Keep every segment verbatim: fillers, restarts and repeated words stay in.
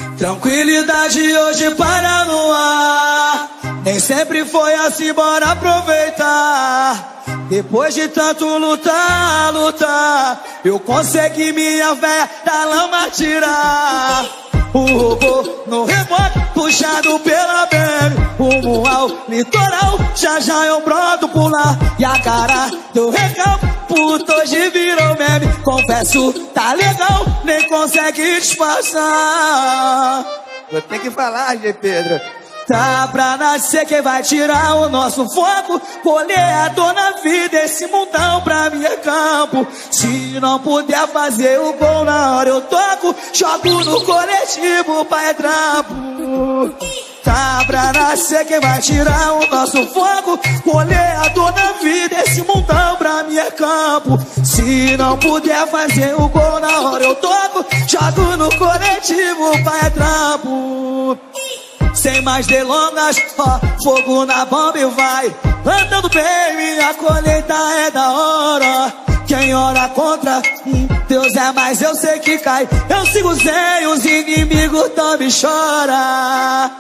Tranquilidade hoje para no ar. Nem sempre foi assim, bora aproveitar. Depois de tanto lutar, lutar, eu consegui minha véia da lama tirar. O robô no rebote, puxado pela B M, rumo ao litoral, já já eu broto por lá. E a cara do recalque, puto, hoje virou meme. Confesso, tá legal, nem consegue disfarçar. Vou ter que falar, G. Pedro. Tá pra nascer quem vai tirar o nosso foco. Goleador na vida, esse mundão pra mim é campo. Se não puder fazer o gol na hora eu toco, jogo no coletivo, pai é trampo. Tá pra nascer quem vai tirar o nosso foco. Goleador na vida, esse mundão pra mim é campo. Se não puder fazer o gol na hora eu toco, jogo no coletivo, pai é trampo. Sem mais delongas, ó, fogo na bomba e vai. Andando bem, minha colheita é da hora. Quem ora contra mim, Deus é mais, eu sei que cai. Eu sigo sem, os inimigos também choram.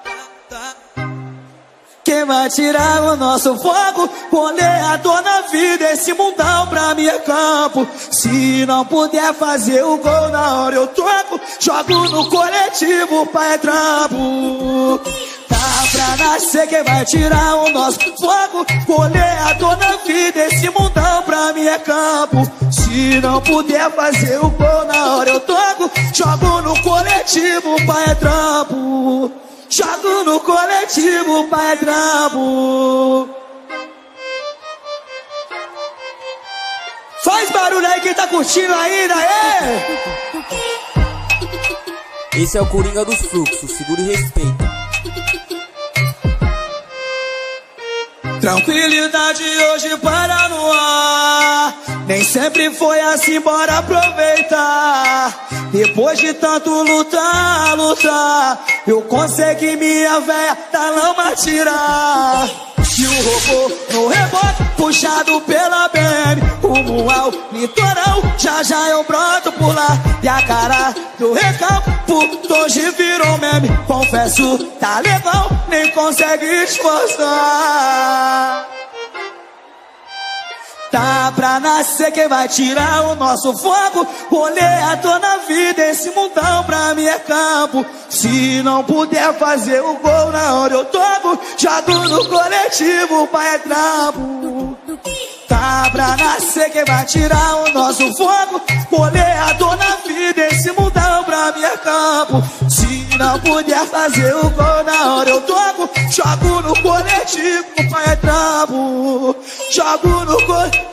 Quem vai tirar o nosso fogo? Goleador na vida, esse mundão pra mim é campo. Se não puder fazer o gol na hora eu toco, jogo no coletivo, pai é trampo. Tá pra nascer quem vai tirar o nosso fogo? Goleador na vida, esse mundão pra mim é campo. Se não puder fazer o gol na hora eu toco, jogo no coletivo, pai é trampo. Jogo no coletivo, pai é trampo. Faz barulho aí quem tá curtindo ainda, é? Esse é o Coringa dos Fluxos, segura e respeita. Tranquilidade hoje para no ar. Nem sempre foi assim, bora aproveitar. Depois de tanto lutar, lutar, eu consegui minha véia da lama tirar. E o robô no rebote, puxado pela B M, rumo ao litoral, já já eu broto por lá. E a cara do recalque, puto, hoje virou meme. Confesso, tá legal, nem consegue esforçar. Tá pra nascer quem vai tirar o nosso fogo. Goleador na vida, esse mundão pra mim é campo. Se não puder fazer o gol na hora eu toco, jogo no coletivo, pai é trampo. Tá pra nascer quem vai tirar o nosso fogo. Goleador na vida, esse mundão pra mim é campo. Se não puder fazer o gol na hora eu toco, jogo no coletivo, pai é trampo. Jogo no coletivo.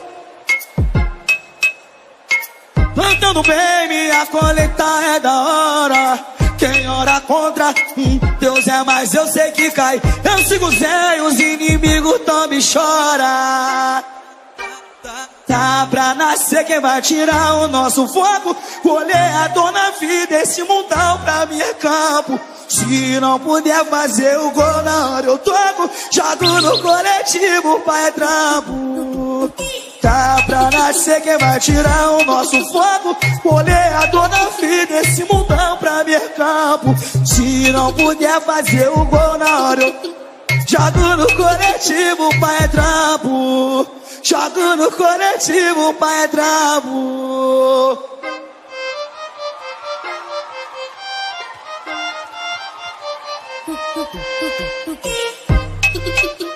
Plantando bem, minha colheita é da hora. Quem ora contra mim, Deus é mais, eu sei que cai. Eu sigo sem, os inimigos também choram. Tá pra nascer quem vai tirar o nosso fogo. Goleador na vida, esse mundão pra mim é campo. Se não puder fazer o gol na hora eu toco, jogo no coletivo, pai é trampo. Tá pra nascer quem vai tirar o nosso fogo. Goleador na vida, esse mundão pra mim é campo. Se não puder fazer o gol na hora eu jogo no coletivo, pai é trampo. Jogo no coletivo, pai é trampo. Tu, tu, tu, tu, tu, tu.